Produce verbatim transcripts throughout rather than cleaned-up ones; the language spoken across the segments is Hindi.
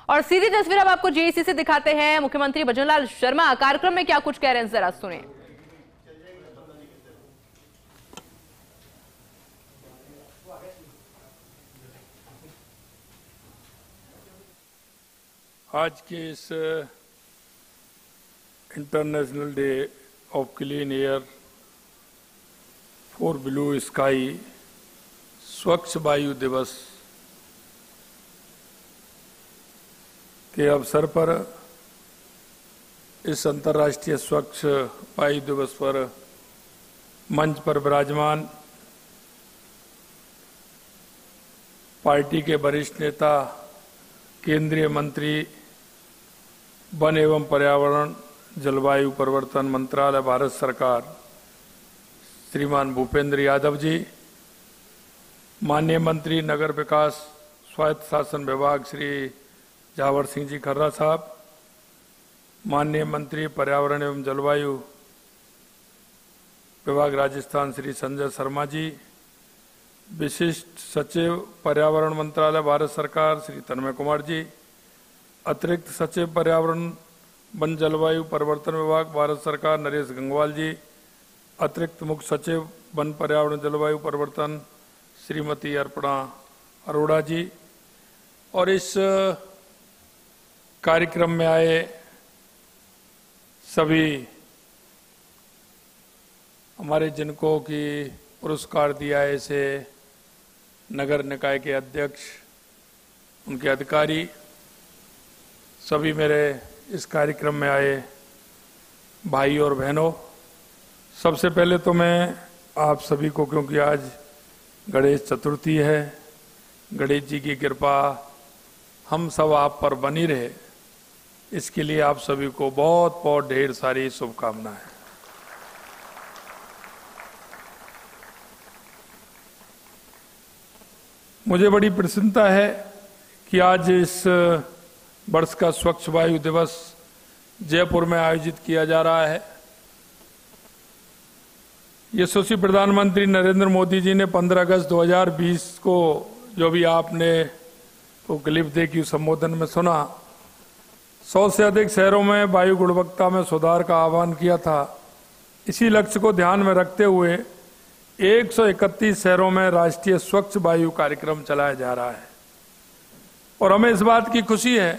और सीधी तस्वीर अब आपको जेईसी से दिखाते हैं। मुख्यमंत्री भजनलाल शर्मा कार्यक्रम में क्या कुछ कह रहे हैं, जरा सुनिए। आज के इस international day of clean air for blue sky स्वच्छ वायु दिवस के अवसर पर इस अंतर्राष्ट्रीय स्वच्छ वायु दिवस पर मंच पर विराजमान पार्टी के वरिष्ठ नेता, केंद्रीय मंत्री, वन एवं पर्यावरण जलवायु परिवर्तन मंत्रालय, भारत सरकार, श्रीमान भूपेंद्र यादव जी, माननीय मंत्री नगर विकास स्वायत्त शासन विभाग श्री जावर सिंह जी खर्रा साहब, माननीय मंत्री पर्यावरण एवं जलवायु विभाग राजस्थान श्री संजय शर्मा जी, विशिष्ट सचिव पर्यावरण मंत्रालय भारत सरकार श्री तन्मय कुमार जी, अतिरिक्त सचिव पर्यावरण वन जलवायु परिवर्तन विभाग भारत सरकार नरेश गंगवाल जी, अतिरिक्त मुख्य सचिव वन पर्यावरण जलवायु परिवर्तन श्रीमती अर्पणा अरोड़ा जी, और इस कार्यक्रम में आए सभी हमारे जिनको की पुरस्कार दिया है, ऐसे नगर निकाय के अध्यक्ष, उनके अधिकारी, सभी मेरे इस कार्यक्रम में आए भाई और बहनों, सबसे पहले तो मैं आप सभी को, क्योंकि आज गणेश चतुर्थी है, गणेश जी की कृपा हम सब आप पर बनी रहे, इसके लिए आप सभी को बहुत बहुत ढेर सारी शुभकामनाएं। मुझे बड़ी प्रसन्नता है कि आज इस वर्ष का स्वच्छ वायु दिवस जयपुर में आयोजित किया जा रहा है। यशस्वी प्रधानमंत्री नरेंद्र मोदी जी ने पंद्रह अगस्त दो हज़ार बीस को, जो भी आपने वो क्लिप देखी, संबोधन में सुना, सौ से अधिक शहरों में वायु गुणवत्ता में सुधार का आह्वान किया था। इसी लक्ष्य को ध्यान में रखते हुए एक सौ इकतीस शहरों में राष्ट्रीय स्वच्छ वायु कार्यक्रम चलाया जा रहा है। और हमें इस बात की खुशी है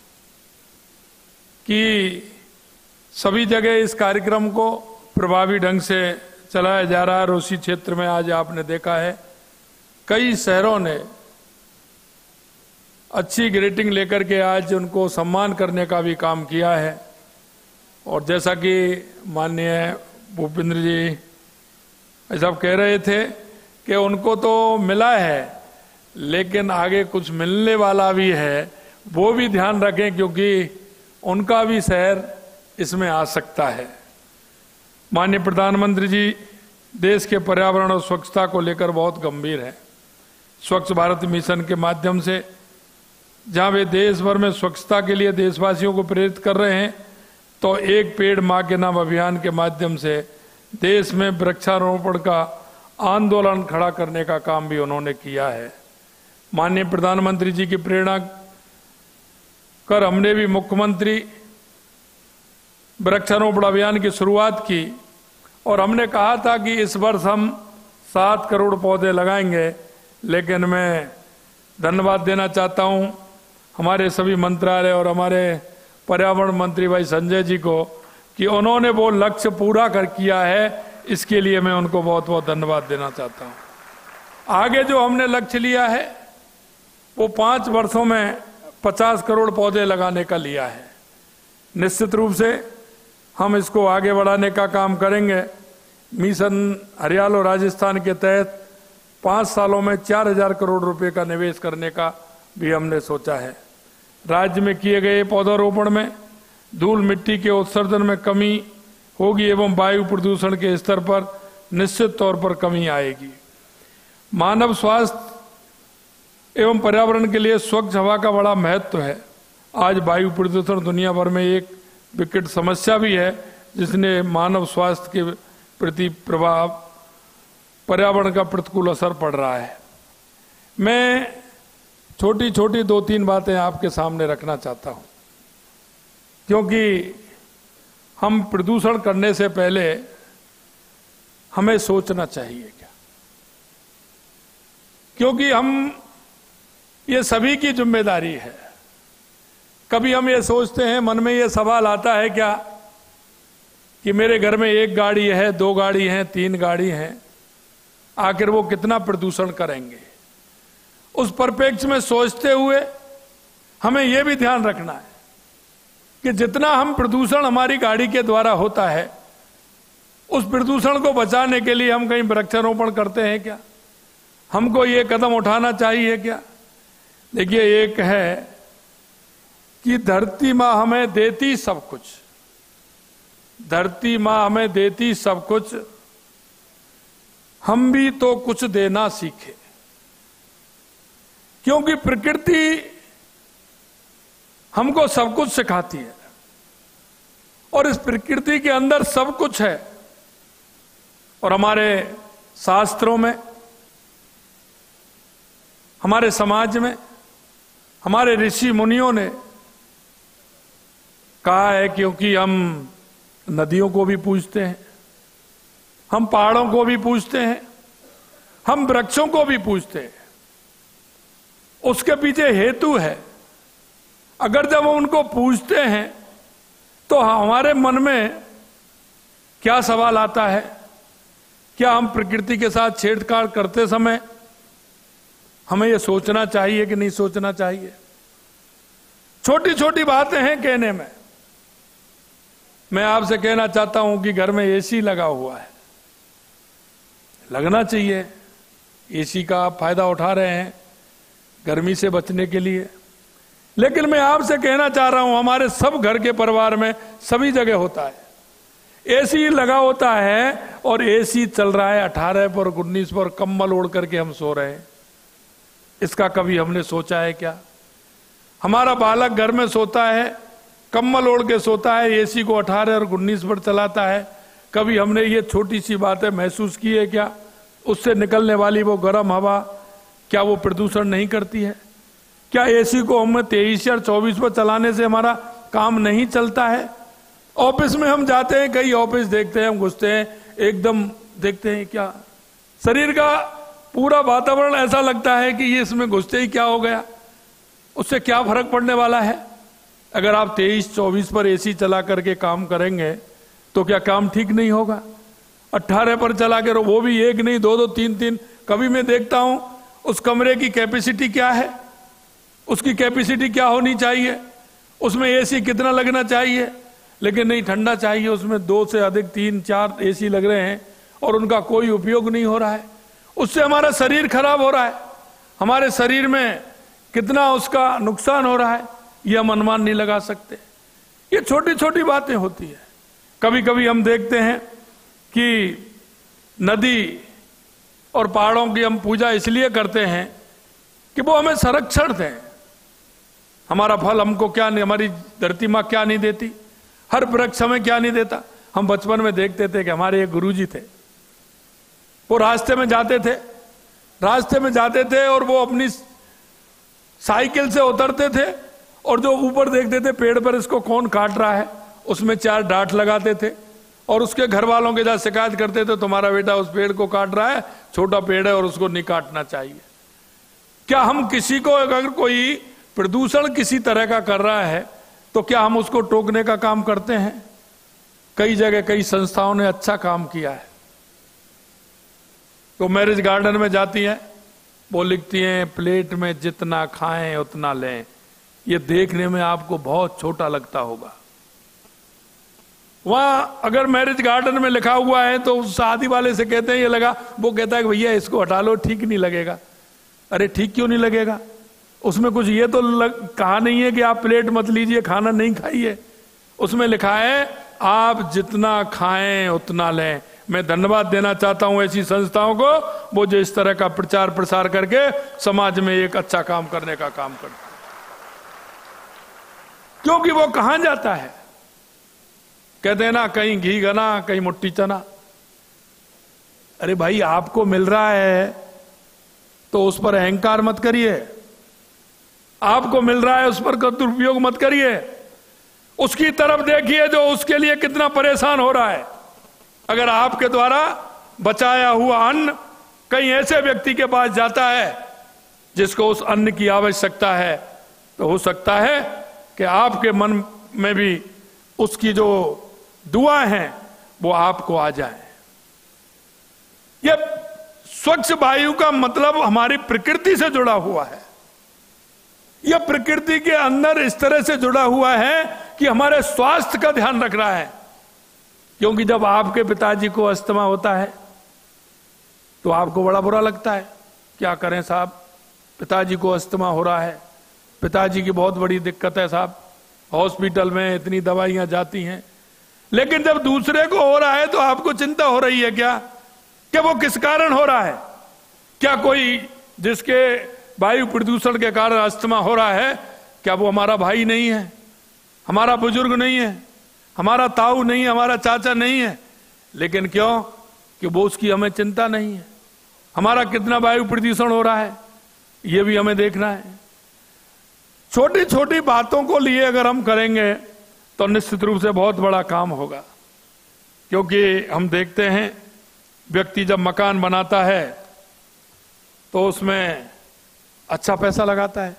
कि सभी जगह इस कार्यक्रम को प्रभावी ढंग से चलाया जा रहा है। रूसी क्षेत्र में आज आपने देखा है कई शहरों ने अच्छी ग्रेडिंग लेकर के आज उनको सम्मान करने का भी काम किया है। और जैसा कि माननीय भूपेंद्र जी सब कह रहे थे कि उनको तो मिला है, लेकिन आगे कुछ मिलने वाला भी है, वो भी ध्यान रखें, क्योंकि उनका भी शहर इसमें आ सकता है। माननीय प्रधानमंत्री जी देश के पर्यावरण और स्वच्छता को लेकर बहुत गंभीर है। स्वच्छ भारत मिशन के माध्यम से जहां वे देश भर में स्वच्छता के लिए देशवासियों को प्रेरित कर रहे हैं, तो एक पेड़ मां के नाम अभियान के माध्यम से देश में वृक्षारोपण का आंदोलन खड़ा करने का काम भी उन्होंने किया है। माननीय प्रधानमंत्री जी की प्रेरणा कर हमने भी मुख्यमंत्री वृक्षारोपण अभियान की शुरुआत की, और हमने कहा था कि इस वर्ष हम सात करोड़ पौधे लगाएंगे। लेकिन मैं धन्यवाद देना चाहता हूं हमारे सभी मंत्रालय और हमारे पर्यावरण मंत्री भाई संजय जी को कि उन्होंने वो लक्ष्य पूरा कर किया है। इसके लिए मैं उनको बहुत बहुत धन्यवाद देना चाहता हूं। आगे जो हमने लक्ष्य लिया है वो पांच वर्षों में पचास करोड़ पौधे लगाने का लिया है। निश्चित रूप से हम इसको आगे बढ़ाने का काम करेंगे। मिशन हरियाणा और राजस्थान के तहत पांच सालों में चार हजार करोड़ रुपए का निवेश करने का भी हमने सोचा है। राज्य में किए गए पौधारोपण में धूल मिट्टी के उत्सर्जन में कमी होगी एवं वायु प्रदूषण के स्तर पर निश्चित तौर पर कमी आएगी। मानव स्वास्थ्य एवं पर्यावरण के लिए स्वच्छ हवा का बड़ा महत्व है। आज वायु प्रदूषण दुनिया भर में एक विकट समस्या भी है, जिसने मानव स्वास्थ्य के प्रति प्रभाव, पर्यावरण का प्रतिकूल असर पड़ रहा है। मैं छोटी छोटी दो तीन बातें आपके सामने रखना चाहता हूं, क्योंकि हम प्रदूषण करने से पहले हमें सोचना चाहिए क्या, क्योंकि हम ये सभी की जिम्मेदारी है। कभी हम ये सोचते हैं, मन में ये सवाल आता है क्या कि मेरे घर में एक गाड़ी है, दो गाड़ी है, तीन गाड़ी है, आखिर वो कितना प्रदूषण करेंगे। उस परिप्रेक्ष्य में सोचते हुए हमें यह भी ध्यान रखना है कि जितना हम प्रदूषण हमारी गाड़ी के द्वारा होता है, उस प्रदूषण को बचाने के लिए हम कहीं वृक्षारोपण करते हैं क्या, हमको ये कदम उठाना चाहिए क्या। देखिए, एक है कि धरती माँ हमें देती सब कुछ, धरती माँ हमें देती सब कुछ, हम भी तो कुछ देना सीखे। क्योंकि प्रकृति हमको सब कुछ सिखाती है और इस प्रकृति के अंदर सब कुछ है। और हमारे शास्त्रों में, हमारे समाज में, हमारे ऋषि मुनियों ने कहा है, क्योंकि हम नदियों को भी पूजते हैं, हम पहाड़ों को भी पूजते हैं, हम वृक्षों को भी पूजते हैं, उसके पीछे हेतु है। अगर जब हम उनको पूजते हैं तो हमारे मन में क्या सवाल आता है, क्या हम प्रकृति के साथ छेड़छाड़ करते समय हमें यह सोचना चाहिए कि नहीं सोचना चाहिए। छोटी छोटी बातें हैं कहने में। मैं आपसे कहना चाहता हूं कि घर में एसी लगा हुआ है, लगना चाहिए। एसी का आप फायदा उठा रहे हैं गर्मी से बचने के लिए, लेकिन मैं आपसे कहना चाह रहा हूं, हमारे सब घर के परिवार में सभी जगह होता है, एसी लगा होता है और एसी चल रहा है अठारह पर, उन्नीस पर, कंबल ओढ़ करके हम सो रहे हैं। इसका कभी हमने सोचा है क्या? हमारा बालक घर में सोता है, कंबल ओढ़ के सोता है, एसी को अठारह और उन्नीस पर चलाता है। कभी हमने ये छोटी सी बातें महसूस की है क्या? उससे निकलने वाली वो गर्म हवा, क्या वो प्रदूषण नहीं करती है? क्या एसी को हम तेईस या चौबीस पर चलाने से हमारा काम नहीं चलता है? ऑफिस में हम जाते हैं, कई ऑफिस देखते हैं, हम घुसते हैं, एकदम देखते हैं क्या शरीर का पूरा वातावरण ऐसा लगता है कि ये इसमें घुसते ही क्या हो गया, उससे क्या फर्क पड़ने वाला है। अगर आप तेईस चौबीस पर एसी चला करके काम करेंगे तो क्या काम ठीक नहीं होगा? अट्ठारह पर चला के, वो भी एक नहीं, दो दो तीन तीन। कभी मैं देखता हूं उस कमरे की कैपेसिटी क्या है, उसकी कैपेसिटी क्या होनी चाहिए, उसमें एसी कितना लगना चाहिए, लेकिन नहीं, ठंडा चाहिए, उसमें दो से अधिक तीन चार एसी लग रहे हैं और उनका कोई उपयोग नहीं हो रहा है। उससे हमारा शरीर खराब हो रहा है, हमारे शरीर में कितना उसका नुकसान हो रहा है यह हम अनुमान नहीं लगा सकते। ये छोटी छोटी बातें होती है। कभी कभी हम देखते हैं कि नदी और पहाड़ों की हम पूजा इसलिए करते हैं कि वो हमें संरक्षण दें। हमारा फल हमको क्या नहीं, हमारी धरती माँ क्या नहीं देती, हर वृक्ष हमें क्या नहीं देता। हम बचपन में देखते थे कि हमारे एक गुरुजी थे, वो रास्ते में जाते थे रास्ते में जाते थे और वो अपनी साइकिल से उतरते थे और जो ऊपर देखते थे पेड़ पर इसको कौन काट रहा है, उसमें चार डांट लगाते थे और उसके घर वालों के साथ शिकायत करते थे, तुम्हारा बेटा उस पेड़ को काट रहा है, छोटा पेड़ है और उसको नहीं काटना चाहिए। क्या हम किसी को, अगर कोई प्रदूषण किसी तरह का कर रहा है तो क्या हम उसको टोकने का काम करते हैं? कई जगह कई संस्थाओं ने अच्छा काम किया है। तो मैरिज गार्डन में जाती हैं, वो लिखती हैं प्लेट में जितना खाएं उतना लें। ये देखने में आपको बहुत छोटा लगता होगा। वहां अगर मैरिज गार्डन में लिखा हुआ है तो उस शादी वाले से कहते हैं ये लगा, वो कहता है कि भैया इसको हटा लो, ठीक नहीं लगेगा। अरे ठीक क्यों नहीं लगेगा? उसमें कुछ ये तो लग, कहा नहीं है कि आप प्लेट मत लीजिए, खाना नहीं खाइए। उसमें लिखा है आप जितना खाएं उतना लें। मैं धन्यवाद देना चाहता हूं ऐसी संस्थाओं को, वो जो इस तरह का प्रचार प्रसार करके समाज में एक अच्छा काम करने का काम करते हैं। क्योंकि वो कहां जाता है, कहते हैं ना, कहीं घी गना कहीं मुट्ठी चना। अरे भाई, आपको मिल रहा है तो उस पर अहंकार मत करिए। आपको मिल रहा है उस पर दुरुपयोग मत करिए, उसकी तरफ देखिए जो उसके लिए कितना परेशान हो रहा है। अगर आपके द्वारा बचाया हुआ अन्न कहीं ऐसे व्यक्ति के पास जाता है जिसको उस अन्न की आवश्यकता है, तो हो सकता है कि आपके मन में भी उसकी जो दुआ है वो आपको आ जाए। यह स्वच्छ वायु का मतलब हमारी प्रकृति से जुड़ा हुआ है। यह प्रकृति के अंदर इस तरह से जुड़ा हुआ है कि हमारे स्वास्थ्य का ध्यान रख रहा है। क्योंकि जब आपके पिताजी को अस्थमा होता है तो आपको बड़ा बुरा लगता है, क्या करें साहब, पिताजी को अस्थमा हो रहा है, पिताजी की बहुत बड़ी दिक्कत है साहब, हॉस्पिटल में इतनी दवाइयां जाती हैं। लेकिन जब दूसरे को हो रहा है तो आपको चिंता हो रही है क्या कि वो किस कारण हो रहा है? क्या कोई जिसके वायु प्रदूषण के कारण अस्थमा हो रहा है, क्या वो हमारा भाई नहीं है, हमारा बुजुर्ग नहीं है, हमारा ताऊ नहीं है, हमारा चाचा नहीं है? लेकिन क्यों कि वो उसकी हमें चिंता नहीं है। हमारा कितना वायु प्रदूषण हो रहा है ये भी हमें देखना है। छोटी छोटी बातों को लिए अगर हम करेंगे तो निश्चित रूप से बहुत बड़ा काम होगा। क्योंकि हम देखते हैं व्यक्ति जब मकान बनाता है तो उसमें अच्छा पैसा लगाता है,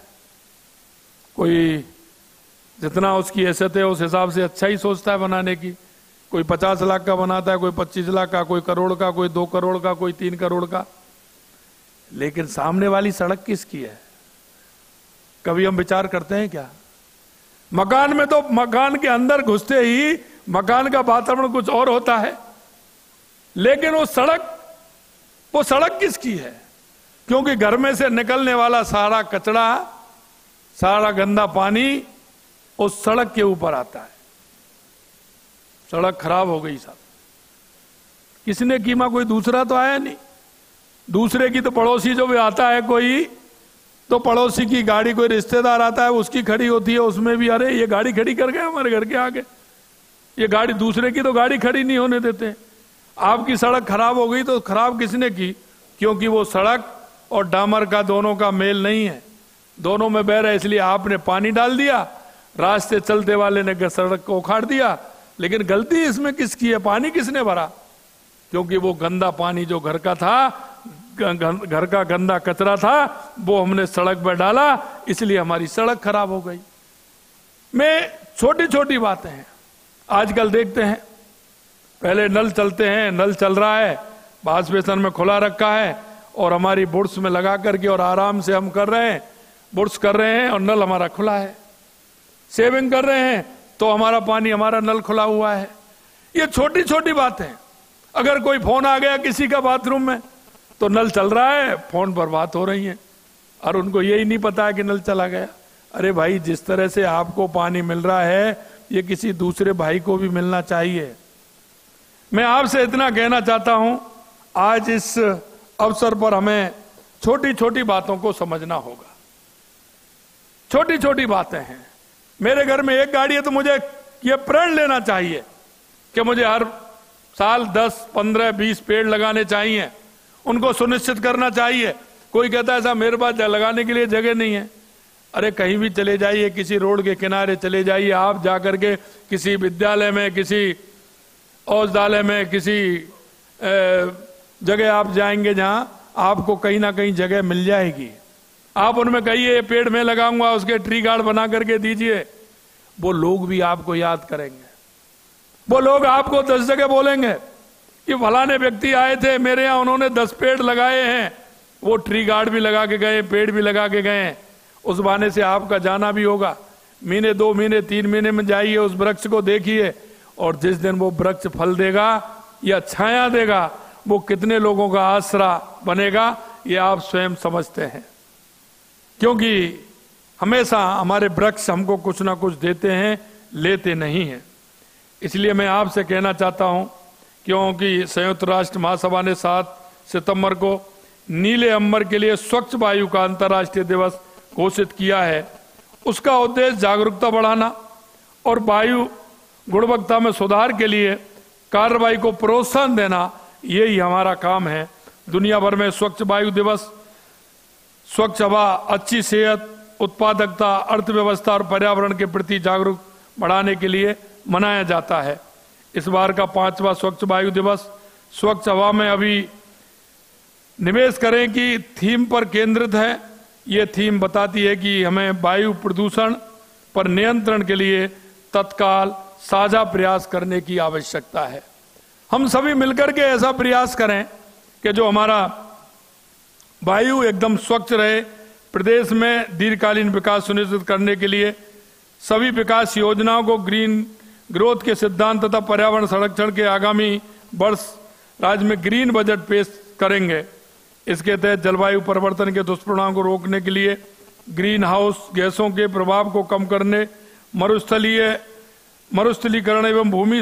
कोई जितना उसकी हैसियत है उस हिसाब से अच्छा ही सोचता है बनाने की। कोई पचास लाख का बनाता है, कोई पच्चीस लाख का, कोई करोड़ का, कोई दो करोड़ का, कोई तीन करोड़ का। लेकिन सामने वाली सड़क किसकी है, कभी हम विचार करते हैं क्या? मकान में तो मकान के अंदर घुसते ही मकान का वातावरण कुछ और होता है, लेकिन वो सड़क वो सड़क किसकी है? क्योंकि घर में से निकलने वाला सारा कचरा, सारा गंदा पानी उस सड़क के ऊपर आता है। सड़क खराब हो गई साहब, किसने कीमा? कोई दूसरा तो आया नहीं। दूसरे की तो पड़ोसी जो भी आता है कोई, तो पड़ोसी की गाड़ी, कोई रिश्तेदार आता है उसकी खड़ी होती है, उसमें भी अरे ये गाड़ी खड़ी कर गए हमारे घर के आगे, ये गाड़ी, दूसरे की तो गाड़ी खड़ी नहीं होने देते। आपकी सड़क खराब हो गई तो खराब किसने की? क्योंकि वो सड़क और डामर का दोनों का मेल नहीं है, दोनों में बह रहा है, इसलिए आपने पानी डाल दिया, रास्ते चलते वाले ने सड़क को उखाड़ दिया। लेकिन गलती इसमें किसकी है? पानी किसने भरा? क्योंकि वो गंदा पानी जो घर का था, घर का गंदा कचरा था, वो हमने सड़क पर डाला, इसलिए हमारी सड़क खराब हो गई। में छोटी छोटी बातें हैं। आजकल देखते हैं, पहले नल चलते हैं, नल चल रहा है, वॉश बेसन में खुला रखा है और हमारी बुर्श में लगा करके और आराम से हम कर रहे हैं, बुर्श कर रहे हैं और नल हमारा खुला है। सेविंग कर रहे हैं तो हमारा पानी, हमारा नल खुला हुआ है। ये छोटी छोटी बातें। अगर कोई फोन आ गया किसी का बाथरूम में तो नल चल रहा है, फोन पर बात हो रही है और उनको यही नहीं पता है कि नल चला गया। अरे भाई, जिस तरह से आपको पानी मिल रहा है ये किसी दूसरे भाई को भी मिलना चाहिए। मैं आपसे इतना कहना चाहता हूं, आज इस अवसर पर हमें छोटी छोटी बातों को समझना होगा। छोटी छोटी बातें हैं। मेरे घर में एक गाड़ी है तो मुझे यह प्रण लेना चाहिए कि मुझे हर साल दस, पंद्रह, बीस पेड़ लगाने चाहिए, उनको सुनिश्चित करना चाहिए। कोई कहता है साहब मेरे पास लगाने के लिए जगह नहीं है। अरे कहीं भी चले जाइए, किसी रोड के किनारे चले जाइए, आप जाकर के किसी विद्यालय में, किसी औषधालय में, किसी जगह आप जाएंगे जहां आपको कहीं ना कहीं जगह मिल जाएगी। आप उनमें कहिए पेड़ में लगाऊंगा, उसके ट्री गार्ड बना करके दीजिए, वो लोग भी आपको याद करेंगे। वो लोग आपको दस जगह बोलेंगे कि फलाने व्यक्ति आए थे मेरे यहाँ, उन्होंने दस पेड़ लगाए हैं, वो ट्री गार्ड भी लगा के गए, पेड़ भी लगा के गए। उस बहाने से आपका जाना भी होगा। महीने, दो महीने, तीन महीने में जाइए, उस वृक्ष को देखिए, और जिस दिन वो वृक्ष फल देगा या छाया देगा, वो कितने लोगों का आसरा बनेगा ये आप स्वयं समझते हैं। क्योंकि हमेशा हमारे वृक्ष हमको कुछ ना कुछ देते हैं, लेते नहीं हैं। इसलिए मैं आपसे कहना चाहता हूं, क्योंकि संयुक्त राष्ट्र महासभा ने सात सितंबर को नीले अंबर के लिए स्वच्छ वायु का अंतर्राष्ट्रीय दिवस घोषित किया है। उसका उद्देश्य जागरूकता बढ़ाना और वायु गुणवत्ता में सुधार के लिए कार्रवाई को प्रोत्साहन देना, यही हमारा काम है। दुनिया भर में स्वच्छ वायु दिवस, स्वच्छ हवा, अच्छी सेहत उत्पादकता, अर्थव्यवस्था और पर्यावरण के प्रति जागरूक बढ़ाने के लिए मनाया जाता है। इस बार का पांचवा स्वच्छ वायु दिवस स्वच्छ हवा में अभी निवेश करें की थीम पर केंद्रित है। ये थीम बताती है कि हमें वायु प्रदूषण पर नियंत्रण के लिए तत्काल साझा प्रयास करने की आवश्यकता है। हम सभी मिलकर के ऐसा प्रयास करें कि जो हमारा वायु एकदम स्वच्छ रहे। प्रदेश में दीर्घकालीन विकास सुनिश्चित करने के लिए सभी विकास योजनाओं को ग्रीन ग्रोथ के सिद्धांत तथा पर्यावरण संरक्षण के आगामी वर्ष राज्य में ग्रीन बजट पेश करेंगे। इसके तहत जलवायु परिवर्तन के दुष्परिणाम को रोकने के लिए ग्रीन हाउस गैसों के प्रभाव को कम करने, मरुस्थलीय मरुस्थलीकरण एवं भूमि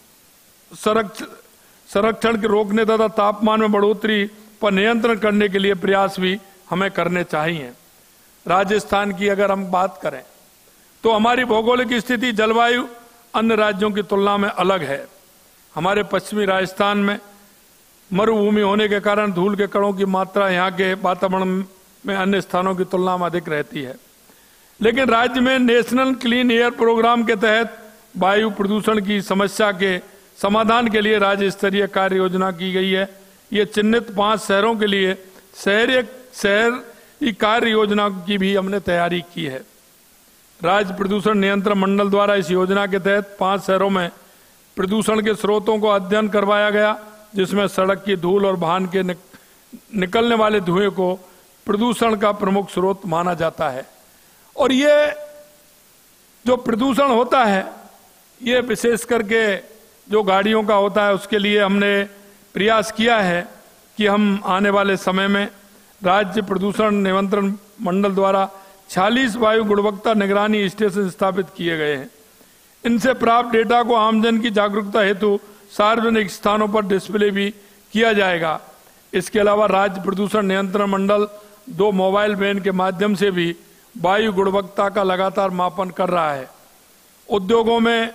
संरक्षण के रोकने तथा तापमान में बढ़ोतरी पर नियंत्रण करने के लिए प्रयास भी हमें करने चाहिए। राजस्थान की अगर हम बात करें तो हमारी भौगोलिक स्थिति जलवायु अन्य राज्यों की तुलना में अलग है। हमारे पश्चिमी राजस्थान में मरुभूमि होने के कारण धूल के कणों की मात्रा यहाँ के वातावरण में अन्य स्थानों की तुलना में अधिक रहती है। लेकिन राज्य में नेशनल क्लीन एयर प्रोग्राम के तहत वायु प्रदूषण की समस्या के समाधान के लिए राज्य स्तरीय कार्य योजना की गई है। ये चिन्हित पांच शहरों के लिए शहरी शहर कार्य योजना की भी हमने तैयारी की है। राज्य प्रदूषण नियंत्रण मंडल द्वारा इस योजना के तहत पांच शहरों में प्रदूषण के स्रोतों को अध्ययन करवाया गया, जिसमें सड़क की धूल और वाहन के निक, निकलने वाले धुएं को प्रदूषण का प्रमुख स्रोत माना जाता है। और ये जो प्रदूषण होता है ये विशेष करके जो गाड़ियों का होता है उसके लिए हमने प्रयास किया है कि हम आने वाले समय में राज्य प्रदूषण नियंत्रण मंडल द्वारा छियालीस वायु गुणवत्ता निगरानी स्टेशन स्थापित किए गए हैं। इनसे प्राप्त डेटा को आमजन की जागरूकता हेतु सार्वजनिक स्थानों पर डिस्प्ले भी किया जाएगा। इसके अलावा राज्य प्रदूषण नियंत्रण मंडल दो मोबाइल वैन के माध्यम से भी वायु गुणवत्ता का लगातार मापन कर रहा है। उद्योगों में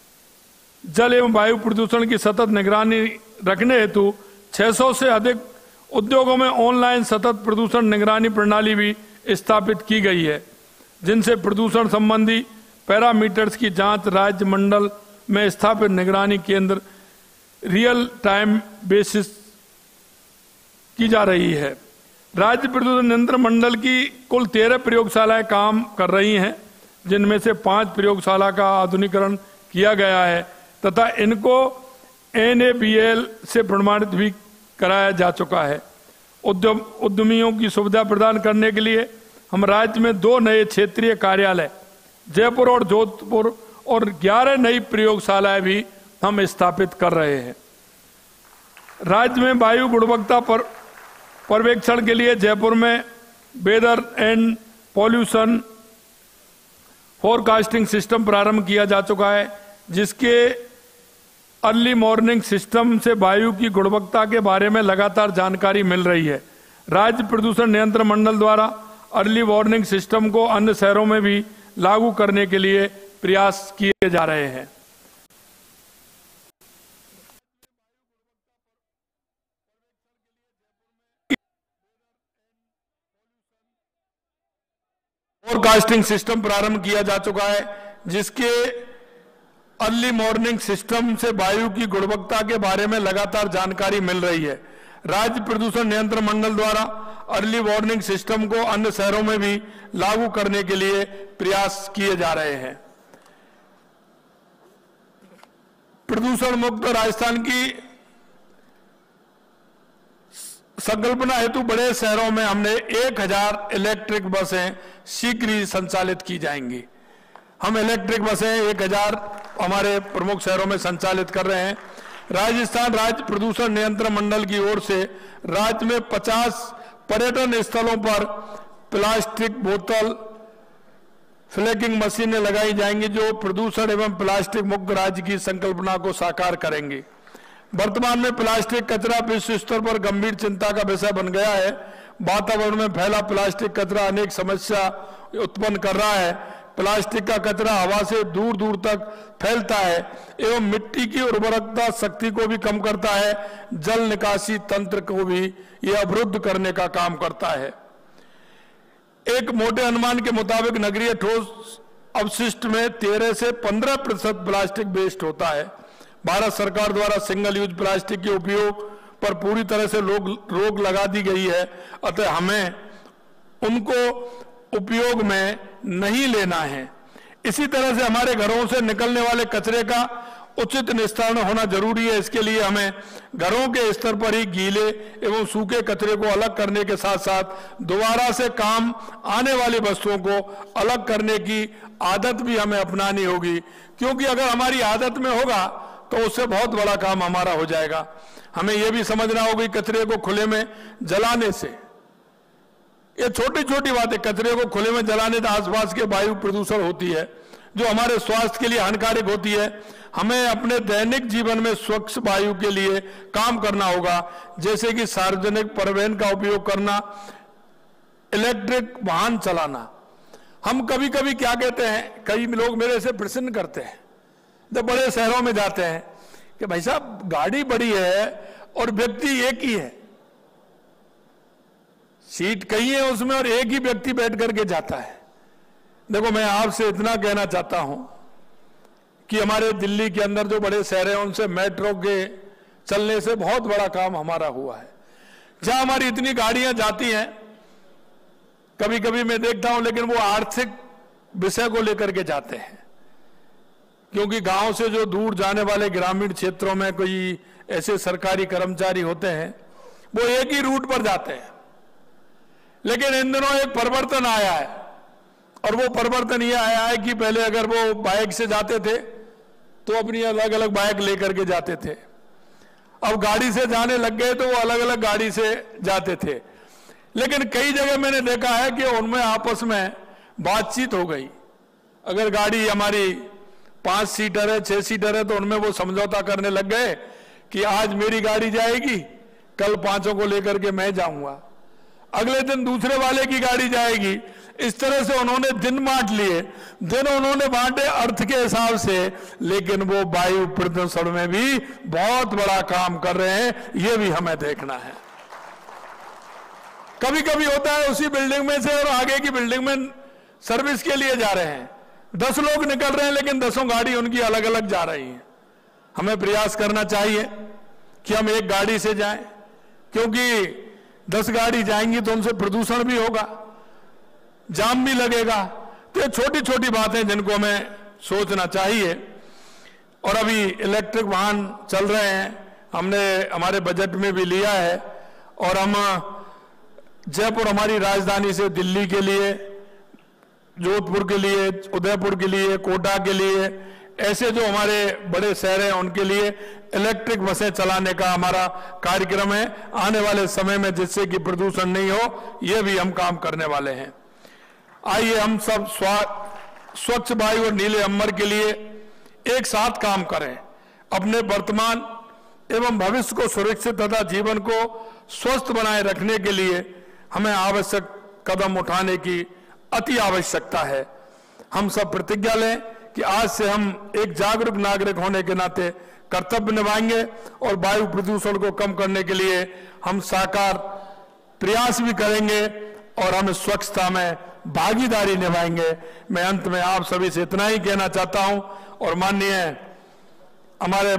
जल एवं वायु प्रदूषण की सतत निगरानी रखने हेतु छह सौ से अधिक उद्योगों में ऑनलाइन सतत प्रदूषण निगरानी प्रणाली भी स्थापित की गई है, जिनसे प्रदूषण संबंधी पैरामीटर्स की जांच राज्य मंडल में स्थापित निगरानी केंद्र रियल टाइम बेसिस की जा रही है। राज्य प्रदूषण नियंत्रण मंडल की कुल तेरह प्रयोगशालाएं काम कर रही हैं, जिनमें से पांच प्रयोगशाला का आधुनिकीकरण किया गया है तथा इनको एन ए बी एल से प्रमाणित भी कराया जा चुका है। उद्यम उद्यमियों की सुविधा प्रदान करने के लिए हम राज्य में दो नए क्षेत्रीय कार्यालय जयपुर और जोधपुर और ग्यारह नई प्रयोगशालाएं भी हम स्थापित कर रहे हैं। राज्य में वायु गुणवत्ता पर पर्यवेक्षण के लिए जयपुर में weather and pollution forecasting system प्रारंभ किया जा चुका है, जिसके अर्ली मॉर्निंग सिस्टम से वायु की गुणवत्ता के बारे में लगातार जानकारी मिल रही है। राज्य प्रदूषण नियंत्रण मंडल द्वारा अर्ली वार्निंग सिस्टम को अन्य शहरों में भी लागू करने के लिए प्रयास किए जा रहे हैं। फोरकास्टिंग सिस्टम प्रारंभ किया जा चुका है, जिसके अर्ली मॉर्निंग सिस्टम से वायु की गुणवत्ता के बारे में लगातार जानकारी मिल रही है। राज्य प्रदूषण नियंत्रण मंडल द्वारा अर्ली वार्निंग सिस्टम को अन्य शहरों में भी लागू करने के लिए प्रयास किए जा रहे हैं। प्रदूषण मुक्त राजस्थान की संकल्पना हेतु बड़े शहरों में हमने एक हजार इलेक्ट्रिक बसें शीघ्र ही संचालित की जाएंगी। हम इलेक्ट्रिक बसें एक हजार हमारे प्रमुख शहरों में संचालित कर रहे हैं। राजस्थान राज्य प्रदूषण नियंत्रण मंडल की ओर से राज्य में पचास पर्यटन स्थलों पर प्लास्टिक बोतल फ्लैगिंग मशीनें लगाई जाएंगी, जो प्रदूषण एवं प्लास्टिक मुक्त राज्य की संकल्पना को साकार करेंगी। वर्तमान में प्लास्टिक कचरा विश्व स्तर पर गंभीर चिंता का विषय बन गया है। वातावरण में फैला प्लास्टिक कचरा अनेक समस्या उत्पन्न कर रहा है। प्लास्टिक का कचरा हवा से दूर दूर तक फैलता है एवं मिट्टी की उर्वरकता शक्ति को भी कम करता है। जल निकासी तंत्र को भी यह अवरुद्ध करने का काम करता है। एक मोटे अनुमान के मुताबिक नगरीय ठोस अपशिष्ट में तेरह से पंद्रह प्रतिशत प्लास्टिक वेस्ट होता है। भारत सरकार द्वारा सिंगल यूज प्लास्टिक के उपयोग पर पूरी तरह से रोक लगा दी गई है, अतः हमें उनको उपयोग में नहीं लेना है। इसी तरह से हमारे घरों से निकलने वाले कचरे का उचित निस्तारण होना जरूरी है। इसके लिए हमें घरों के स्तर पर ही गीले एवं सूखे कचरे को अलग करने के साथ साथ दोबारा से काम आने वाली वस्तुओं को अलग करने की आदत भी हमें अपनानी होगी, क्योंकि अगर हमारी आदत में होगा तो उससे बहुत बड़ा काम हमारा हो जाएगा। हमें यह भी समझना होगा कि कचरे को खुले में जलाने से, ये छोटी छोटी बातें, कचरे को खुले में जलाने से आसपास के वायु प्रदूषण होती है जो हमारे स्वास्थ्य के लिए हानिकारक होती है। हमें अपने दैनिक जीवन में स्वच्छ वायु के लिए काम करना होगा, जैसे कि सार्वजनिक परिवहन का उपयोग करना, इलेक्ट्रिक वाहन चलाना। हम कभी कभी क्या कहते हैं, कई लोग मेरे से प्रश्न करते हैं जब बड़े शहरों में जाते हैं कि भाई साहब गाड़ी बड़ी है और व्यक्ति एक ही है, सीट कई है उसमें और एक ही व्यक्ति बैठ करके जाता है। देखो, मैं आपसे इतना कहना चाहता हूं कि हमारे दिल्ली के अंदर जो बड़े शहर हैं उनसे मेट्रो के चलने से बहुत बड़ा काम हमारा हुआ है। जहां हमारी इतनी गाड़ियां जाती हैं, कभी कभी मैं देखता हूं, लेकिन वो आर्थिक विषय को लेकर के जाते हैं, क्योंकि गांव से जो दूर जाने वाले ग्रामीण क्षेत्रों में कोई ऐसे सरकारी कर्मचारी होते हैं वो एक ही रूट पर जाते हैं। लेकिन इन दिनों एक परिवर्तन आया है, और वो परिवर्तन ये आया है कि पहले अगर वो बाइक से जाते थे तो अपनी अलग अलग बाइक लेकर के जाते थे, अब गाड़ी से जाने लग गए तो वो अलग अलग गाड़ी से जाते थे। लेकिन कई जगह मैंने देखा है कि उनमें आपस में बातचीत हो गई। अगर गाड़ी हमारी पांच सीटर है, छह सीटर है, तो उनमें वो समझौता करने लग गए कि आज मेरी गाड़ी जाएगी, कल पांचों को लेकर के मैं जाऊंगा, अगले दिन दूसरे वाले की गाड़ी जाएगी। इस तरह से उन्होंने दिन बांट लिए, दिन उन्होंने बांटे अर्थ के हिसाब से, लेकिन वो वायु प्रदूषण में भी बहुत बड़ा काम कर रहे हैं, ये भी हमें देखना है। कभी कभी होता है उसी बिल्डिंग में से और आगे की बिल्डिंग में सर्विस के लिए जा रहे हैं, दस लोग निकल रहे हैं लेकिन दसों गाड़ी उनकी अलग अलग जा रही है। हमें प्रयास करना चाहिए कि हम एक गाड़ी से जाएं, क्योंकि दस गाड़ी जाएंगी तो उनसे प्रदूषण भी होगा, जाम भी लगेगा। तो ये छोटी छोटी बातें जिनको हमें सोचना चाहिए। और अभी इलेक्ट्रिक वाहन चल रहे हैं, हमने हमारे बजट में भी लिया है, और हम जयपुर हमारी राजधानी से दिल्ली के लिए, जोधपुर के लिए, उदयपुर के लिए, कोटा के लिए, ऐसे जो हमारे बड़े शहर हैं उनके लिए इलेक्ट्रिक बसें चलाने का हमारा कार्यक्रम है आने वाले समय में, जिससे कि प्रदूषण नहीं हो, ये भी हम काम करने वाले हैं। आइए हम सब स्वच्छ वायु और नीले अंबर के लिए एक साथ काम करें। अपने वर्तमान एवं भविष्य को सुरक्षित तथा जीवन को स्वस्थ बनाए रखने के लिए हमें आवश्यक कदम उठाने की अति आवश्यकता है। हम सब प्रतिज्ञा लें कि आज से हम एक जागरूक नागरिक होने के नाते कर्तव्य निभाएंगे और वायु प्रदूषण को कम करने के लिए हम साकार प्रयास भी करेंगे और हम स्वच्छता में भागीदारी निभाएंगे। मैं अंत में आप सभी से इतना ही कहना चाहता हूं, और माननीय हमारे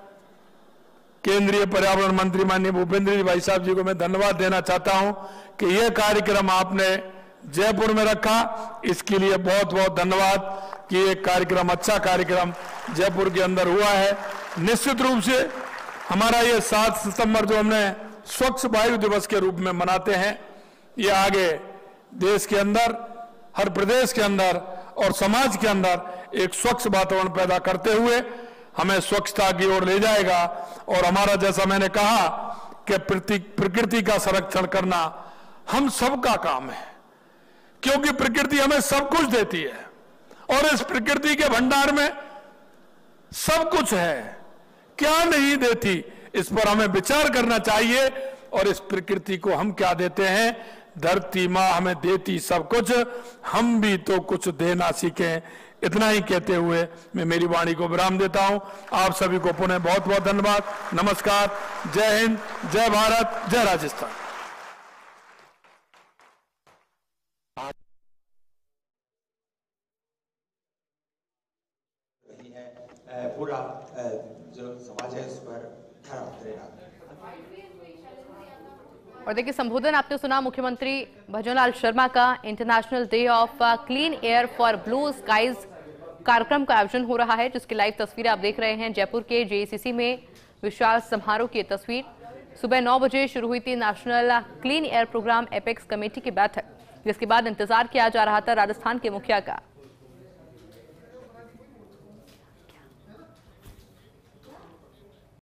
केंद्रीय पर्यावरण मंत्री माननीय भूपेंद्र जी भाई साहब जी को मैं धन्यवाद देना चाहता हूं कि यह कार्यक्रम आपने जयपुर में रखा, इसके लिए बहुत बहुत धन्यवाद कि ये कार्यक्रम, अच्छा कार्यक्रम जयपुर के अंदर हुआ है। निश्चित रूप से हमारा ये सात सितंबर जो हमने स्वच्छ वायु दिवस के रूप में मनाते हैं, ये आगे देश के अंदर, हर प्रदेश के अंदर और समाज के अंदर एक स्वच्छ वातावरण पैदा करते हुए हमें स्वच्छता की ओर ले जाएगा। और हमारा, जैसा मैंने कहा कि प्रकृति का संरक्षण करना हम सबका काम है, क्योंकि प्रकृति हमें सब कुछ देती है और इस प्रकृति के भंडार में सब कुछ है, क्या नहीं देती, इस पर हमें विचार करना चाहिए। और इस प्रकृति को हम क्या देते हैं? धरती माँ हमें देती सब कुछ, हम भी तो कुछ देना सीखें। इतना ही कहते हुए मैं मेरी वाणी को विराम देता हूं। आप सभी को पुनः बहुत बहुत धन्यवाद। नमस्कार, जय हिंद, जय भारत, जय राजस्थान। है, पूरा जो समाज है उस पर खरा उतरेगा। और देखिए, संबोधन आपने सुना मुख्यमंत्री भजनलाल शर्मा का। International day of clean air for blue skies कार्यक्रम का आयोजन हो रहा है, जिसकी लाइव तस्वीरें आप देख रहे हैं। जयपुर के जेएसीसी में विशाल समारोह की तस्वीर। सुबह नौ बजे शुरू हुई थी national clean air programme apex committee की बैठक, जिसके बाद इंतजार किया जा रहा था राजस्थान के मुखिया का।